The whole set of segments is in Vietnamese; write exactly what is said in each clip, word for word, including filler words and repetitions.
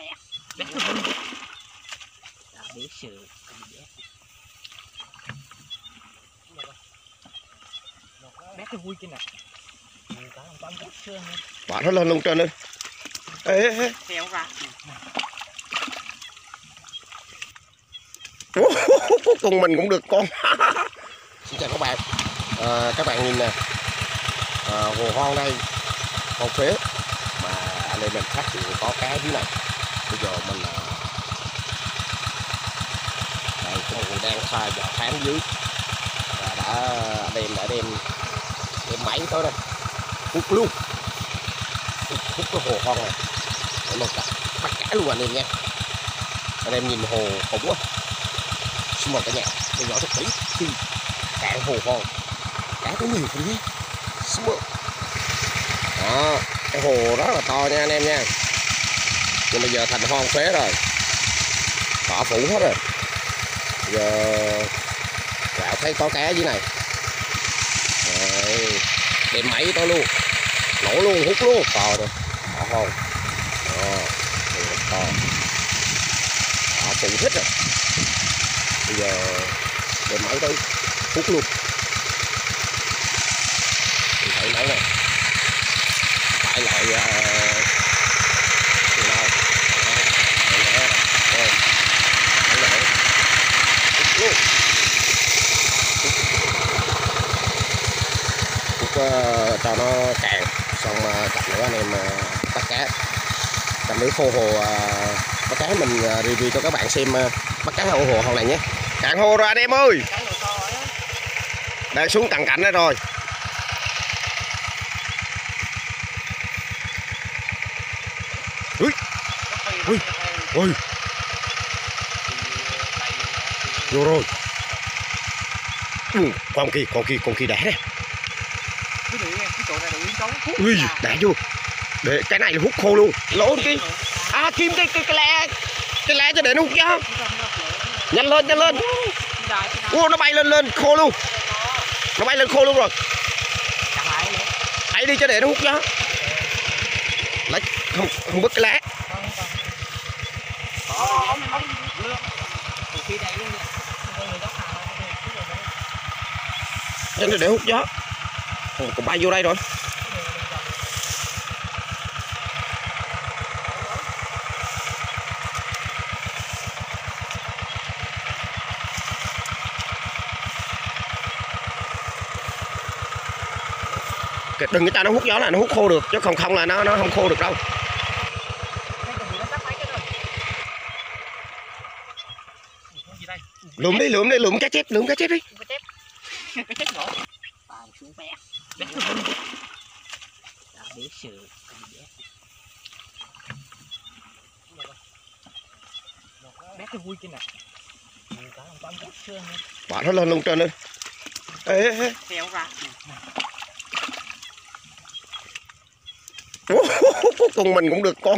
bé bé bé sợ bé cái vui kia nè bỏ nó lên lông trên lên. Ê, ê, ê. kéo ra Cuối cùng mình cũng được con. Xin chào các bạn. À, các bạn nhìn nè, à, hồ hoang đây con phế mà anh em mình phát hiện có cá dưới này. Bây giờ mình à, đây có một người đang xa dò khám dưới và đã anh em đã đem đem máy tới đây hút luôn, hút, hút cái hồ hoang này để một cặp bắt cá luôn anh em nha. Anh em nhìn hồ khủng quá. Xin mời cả nhà theo dõi thật kỹ khi cạn hồ hoang cá có nhiều không nhé. Xin mời. Đó, cái hồ rất là to nha anh em nha, nhưng bây giờ thành hoang phế rồi, cỏ phủ hết rồi. Bây giờ Gạo thấy có cá dưới này rồi, đem máy tới luôn, nổ luôn, hút luôn, to rồi, bỏ không, to, cỏ phủ hết rồi. Bây giờ đem máy tới hút luôn. Mình thấy máy này phải loại uh, nào luôn. Hút uh, cho nó cạn xong uh, chặt nữa anh em uh, bắt cá. Chặt nữa khô hồ uh, bắt cá mình uh, review cho các bạn xem uh, bắt cá hồ hồ này nhé. Cạn hồ rồi anh em ơi, đang xuống tầng cạnh đó rồi. Ui, ui, ui, vô rồi. Ừ, con kia, con kia, con kia đẻ nè. Ui, đẻ vô. Để cái này là hút khô luôn. Lỗ kia. À, kim cái cái cái lẹ, cái lẹ cho để nó hút cho. Nhanh lên, nhanh lên. Ô, nó bay lên lên khô luôn. Nó bay lên khô luôn rồi. Hãy đi cho để nó hút cho. Lấy không không bứt cái lá. Để để hút gió. Còn bay vô đây rồi. Đừng có cho nó hút gió là nó hút khô được, chứ không không là nó nó không khô được đâu. Lượm đi, lượm đi, lượm cá chép, lượm cá chép đi. bé cái vui kia nè. Bỏ nó lên lông trên lên. Ê, ê, ê. Kéo ra. Cuối cùng mình cũng được con.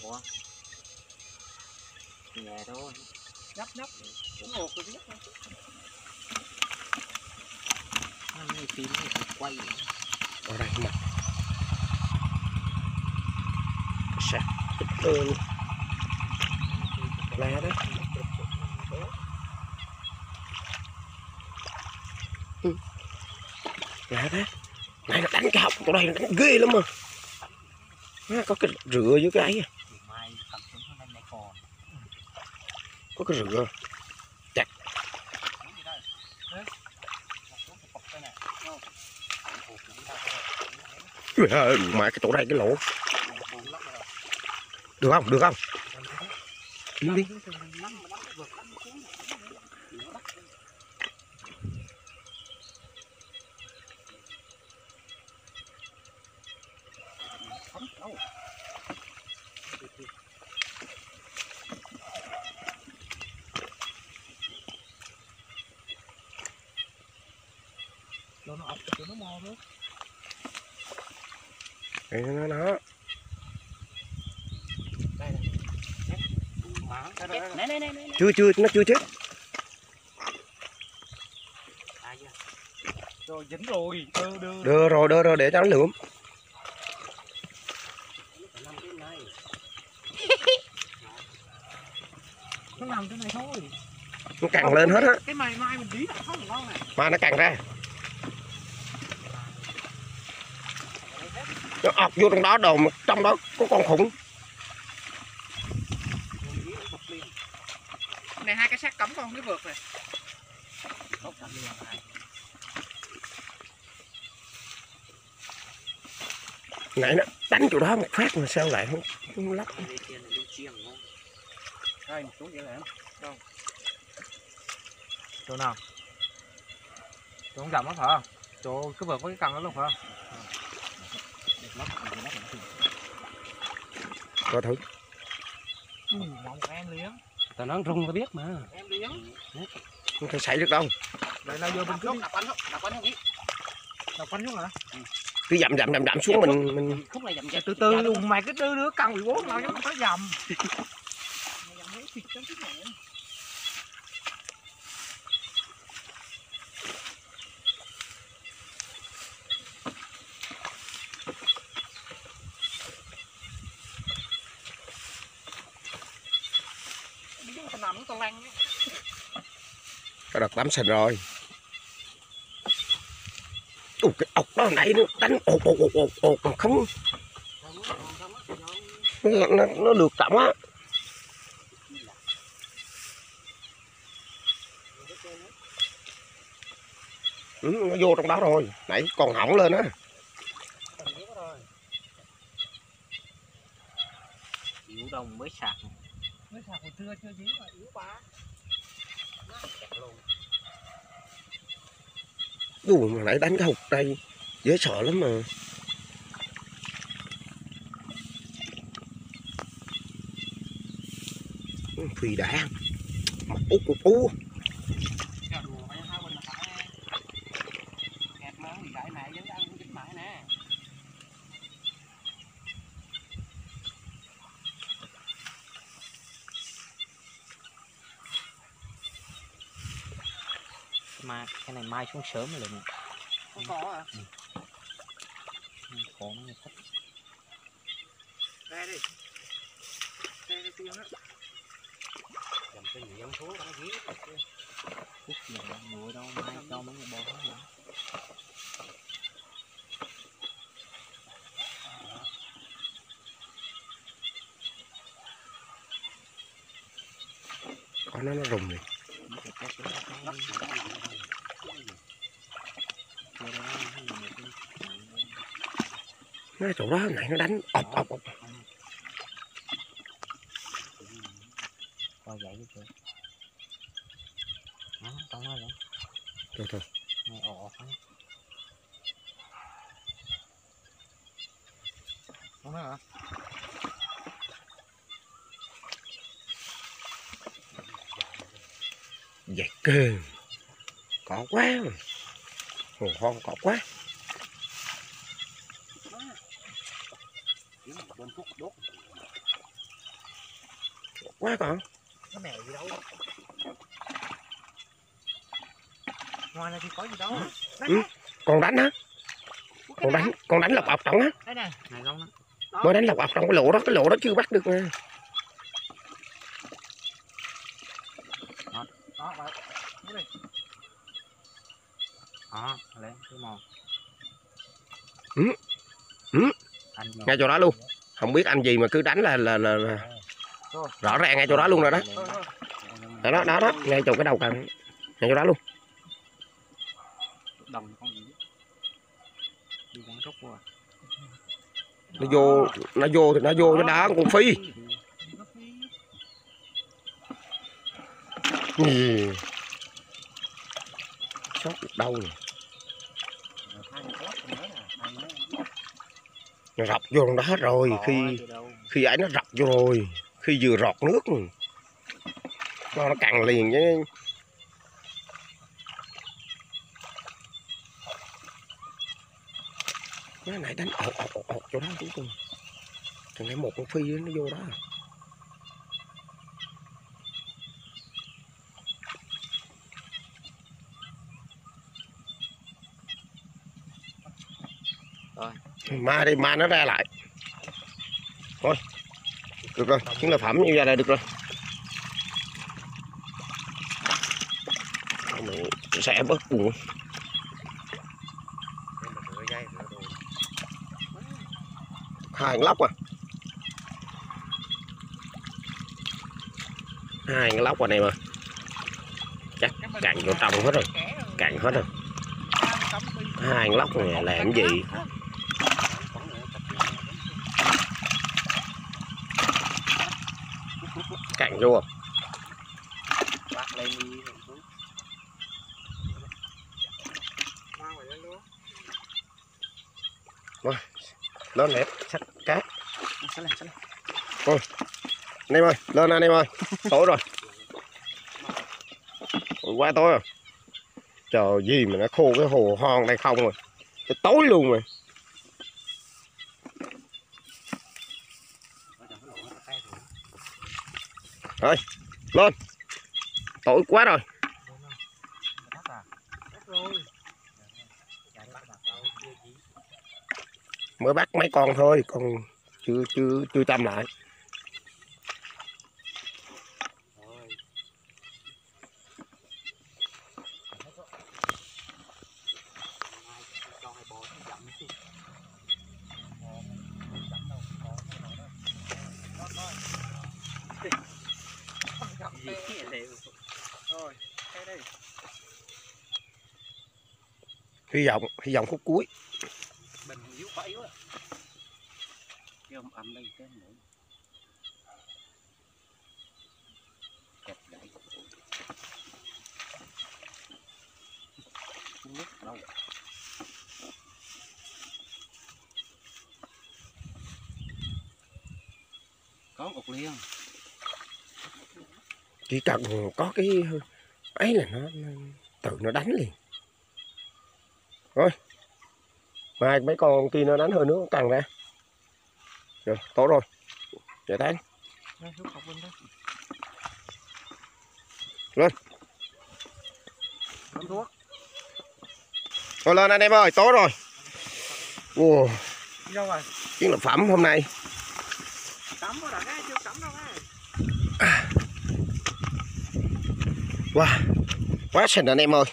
Ủa? Nhẹ thôi. Nhấp nhấp. Nó ngột rồi biết không? Nó như phim như quay. Ở đây mà. Sạc tơ lá đó. Ừ. Lá đó. Này nó đánh cái họng tụi này nó đánh ghê lắm mà. Nó có cái rửa dưới cái ấy. Mai cầm xuống hôm nay còn. Có cái rửa. Chặt. Mà cái chỗ này cái lỗ. Được không? Được không? Đi đi. Cho nó ọc cho nó mò nữa. Đây nó nó. Đây này. Này này này. Chưa chưa nó chưa chết. Rồi dính rồi. Đưa đưa. Đưa rồi đưa rồi để cho nó lượm. Nó nằm trên này thôi. Nó cằn lên hết á. Cái mày mai mình tí là không ngon này. Mà nó cằn ra. Nó ọc vô trong đó đồ mà trong đó có con khủng. Này hai cái xác cắm con cái vượt này. Nãy nó đánh chỗ đó một phát mà sao lại không, không lắc. Đây, xuống vậy là không. Chỗ nào? Chỗ không dầm á phải không? Chỗ cái vợt có cái cần đó luôn phải không? Coi thử. Ừ, một em liền. Tao nói rung tao biết mà. Em liền. Không thể xảy được đâu. Đây là vô bên cứ Đập quanh không? Đập quanh không biết. đập quanh xuống hả? Cứ dậm dậm dậm dậm xuống mình mình Khúc này dầm từ từ luôn mày cứ đưa đứa cần mười bốn nào chứ không có dầm. Tao nằm tao lăn. có đợt tắm sình rồi. Ủa, cái ốc đó nãy nó đánh ột ột ột ột ột mà không nó, nó, nó được trọng á. Ừ, nó vô trong đó rồi nãy còn hỏng lên á. Yếu đồng mới sạc. Mới sạc hồi trưa chưa dính mà yếu quá. Dù mà nãy đánh cái hụt đây dễ sợ lắm mà. Phi đã mặt út út ú. Mai cái này mai xuống sớm rồi nè. Không có hả? Ừ. Có nó thích. Ra đi. Ra đi tiêu nó. Cầm cái miệng xuống nó dí. Phút gì đâu nguội đâu mai cho mấy người bò hết rồi. Có nó nó rùng này. Nó chỗ đó nãy nó đánh ọc ọc ọc. Coi vậy đi chưa? Đó, trong đó vậy. Thôi thôi. Nghe ồ ồ thôi. Không đó hả? Vậy cơ. Có quá. Hồ con có quá. Bên khúc đốt. quá còn. Cái mèo gì đâu. Ngoài này thì có gì đâu. Ừ. Còn đánh á. Còn đánh, còn đánh lọc ọc trọng á. Đây nè. Này không đó. Mới đánh lọc ọc trong cái lỗ đó, cái lỗ đó chưa bắt được nha. Đó, đó, đó. Đó, lấy cái mòn. Ừ. Ừ. Anh Ngay chỗ đó luôn. Không biết anh gì mà cứ đánh là là, là, là... rõ ràng ngay chỗ đó luôn rồi đó. Đó đó đó, đó. Ngay chỗ cái đầu cần. Ngay chỗ đó luôn. Đồng con gì? Đi con trúc qua. Nó vô, nó vô thì nó vô cho đá con phi. Ừ. Sót được đâu nè. Nó rọc vô trong đó hết rồi. Khi khi ấy nó rọc vô rồi. Khi vừa rọt nước nó, nó cằn liền chứ. Cái này đánh ột ột ột ột chỗ đó cuối cùng. Thằng này một con phi nó vô đó. Rồi. Ma đi, ma nó ra lại. Thôi. Được rồi, những là phẩm như ra đây được rồi. Mình sẽ bớt buồn. Hai lóc à. Hai cái lóc vào này mà. Chắc cạn vô trong hết rồi. Cạn hết rồi. Hai lóc này làm gì? Cạn vô. Bắt lên đi. Mang lên luôn. Rồi, lên lẹp sắt cá. Thôi, anh em ơi, lên anh em ơi, tối rồi. Ôi, quá tối rồi. Trời gì mà nó khô cái hồ hon đây không rồi. Cái tối luôn rồi. Rồi, lên. Tối quá rồi. Mới bắt mấy con thôi, còn chưa chưa chưa chăm lại. Hy vọng, hy vọng khúc cuối. Bình yếu quá yếu à. Cái ông âm đây cái nữa. Kẹp đẩy. Không biết đâu. Có một liền. Chỉ cần có cái ấy là nó, nó tự nó đánh liền. Rồi. Mai mấy con kia nó đánh hơi nước càng ra. Rồi, tốt rồi. Chạy tán. Lên. Rồi lên anh em ơi, tối rồi. Wow. Chiến lợi phẩm hôm nay. Wow. Quá xinh anh em ơi.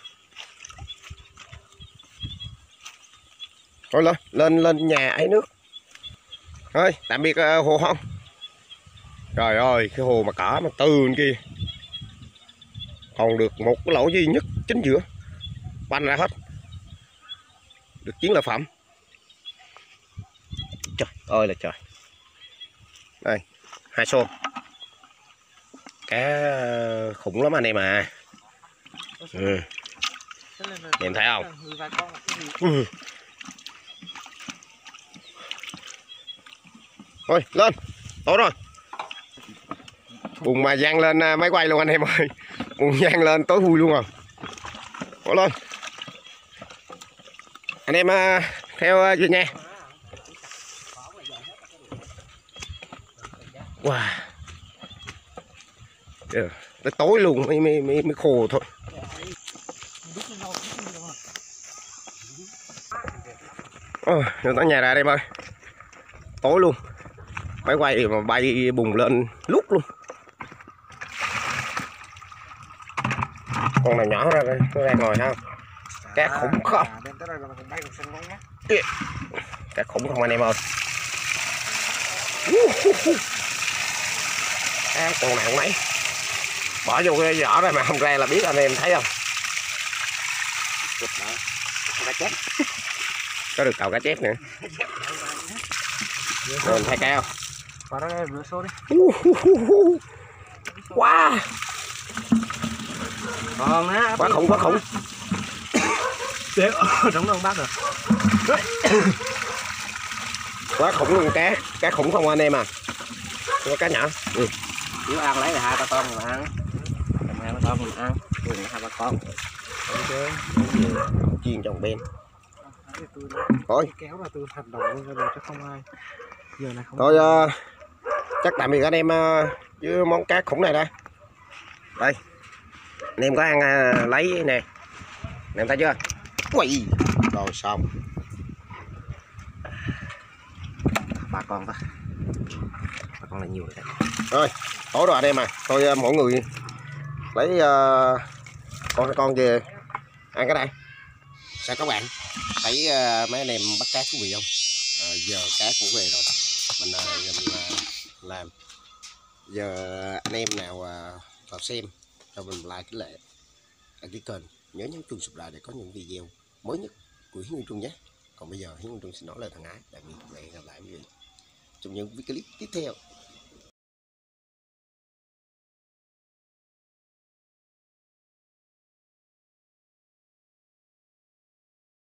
Thôi lên, lên lên nhà ấy nước. Thôi, tạm biệt uh, hồ hon. Trời ơi, cái hồ mà cỏ mà từ bên kia. Còn được một cái lỗ duy nhất chính giữa. Banh ra hết. Được chiến lợi phẩm. Trời ơi là trời. Đây, hai xô. Cá khủng lắm anh em à. Ừ. Em thấy không? Ừ. Thôi lên, tối rồi. Bùng mà giăng lên máy quay luôn anh em ơi. Bùng giăng lên tối vui luôn rồi. Cố lên. Anh em theo về nha. Wow. Yeah. Tới tối luôn mới mới mới, mới khô thôi. Ôi, người ta nhà ra đây ơi. Tối luôn. Máy quay mà bay bùng lên lúc luôn. Con này nhỏ ra đây, nó ra ngồi không? Cá khủng không? Cá khủng không anh em ơi. À, con nặng mấy. Bỏ vô cái vỏ này mà không ra là biết anh em thấy không? Cá chép. Có được tàu cá chép nữa. Rồi thay cao. Vào đây rửa số đi. Wow. Còn á. Quá khủng quá khủng. Tiếp trống đâu bác rồi. Quá khủng luôn cá. Cá khủng không anh em à. Có cá nhỏ. Ừ. Nếu ăn lấy là hai ba con mà ăn. Hai ba con mình ăn. Thường hai ba con. Ok. Chiên trong bên. Thôi. Kéo là từ thành đầu luôn rồi chắc không ai. Giờ này không. Thôi uh, chắc tạm biệt anh em uh, với món cá khủng này đây. Đây. Anh em có ăn uh, lấy nè. Anh em thấy chưa? Quỳ. Rồi xong. Ba con thôi. Ba con là nhiều rồi. Rồi, tối rồi anh em à. Thôi uh, mỗi người lấy uh, con hai con về ăn cái này. Sao các bạn thấy uh, mấy anh em bắt cá thú vị không? Uh, giờ cá cũng về rồi, mình uh, mình uh, làm. Giờ anh em nào uh, vào xem cho mình like cái lệ đăng ký kênh, nhớ nhấn chuông subscribe để có những video mới nhất của Hiếu Nguyên Trung nhé. Còn bây giờ Hiếu Nguyên Trung xin nói lời thân ái, tạm biệt và hẹn gặp lại quý vị trong những clip tiếp theo.